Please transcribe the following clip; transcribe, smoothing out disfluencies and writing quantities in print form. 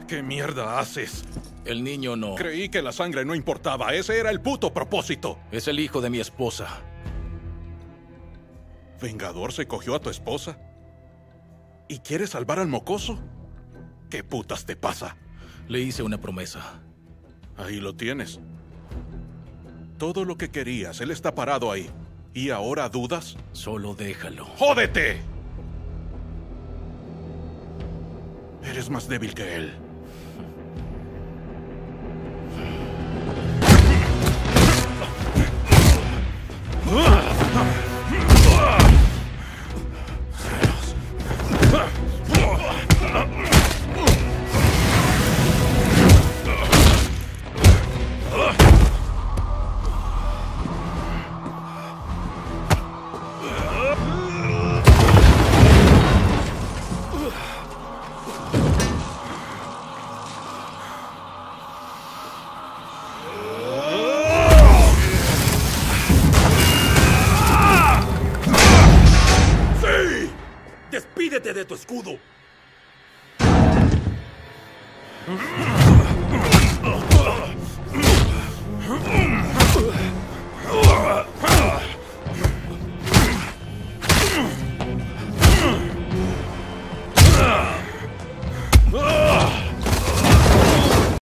¿Qué mierda haces? El niño no. Creí que la sangre no importaba. Ese era el puto propósito. Es el hijo de mi esposa. ¿Vengador se cogió a tu esposa? ¿Y quiere salvar al mocoso? ¿Qué putas te pasa? Le hice una promesa. Ahí lo tienes. Todo lo que querías, él está parado ahí. ¿Y ahora dudas? Solo déjalo. ¡Jódete! Eres más débil que él. ¡Despídete de tu escudo!